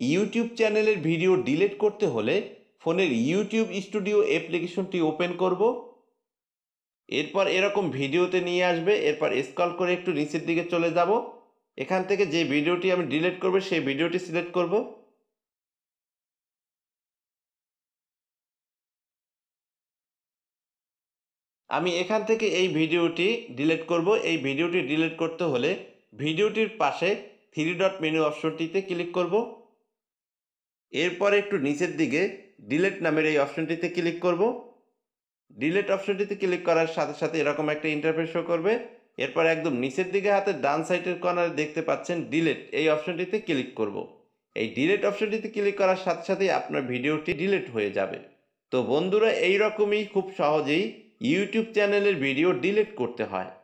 YouTube চ্যানেলের video delete করতে হলে ফোনের ইউটিউব স্টুডিও অ্যাপ্লিকেশনটি ওপেন করব। এরপর এরকম ভিডিওতে নিয়ে আসবে। এরপর স্ক্রল করে একটু নিচের দিকে চলে যাব। এখান থেকে যে ভিডিওটি আমি ডিলিট করব সেই ভিডিওটি সিলেক্ট করব। আমি এখান থেকে এই ভিডিওটি ডিলিট করব। এই ভিডিওটি ডিলিট করতে হলে ভিডিওটির পাশে থ্রি ডট মেনু অপশনটিতে ক্লিক করব। এরপর একটু নিচের দিকে ডিলিট নামের এই অপশনটিতে ক্লিক করব। ডিলিট অপশনটিতে ক্লিক করার সাথে সাথে এরকম একটা ইন্টারফেস শো করবে। এরপর একদম নিচের দিকে হাতের ডান সাইডের কর্নারে দেখতে পাচ্ছেন ডিলিট, এই অপশনটিতে ক্লিক করব। এই ডিলিট অপশনটিতে ক্লিক করার সাথে সাথেই আপনার ভিডিওটি ডিলিট হয়ে যাবে। তো বন্ধুরা, এই রকমই খুব সহজেই ইউটিউব চ্যানেলের ভিডিও ডিলিট করতে হয়।